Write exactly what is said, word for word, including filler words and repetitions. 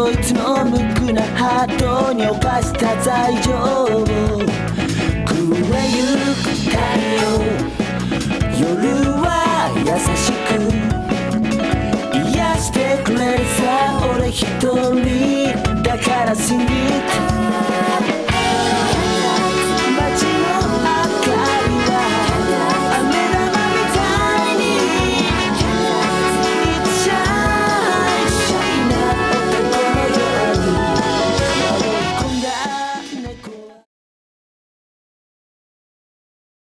そいつの無垢なハートに犯した罪状を食えゆく太陽、夜は優しく癒してくれるさ。俺一人だから信じて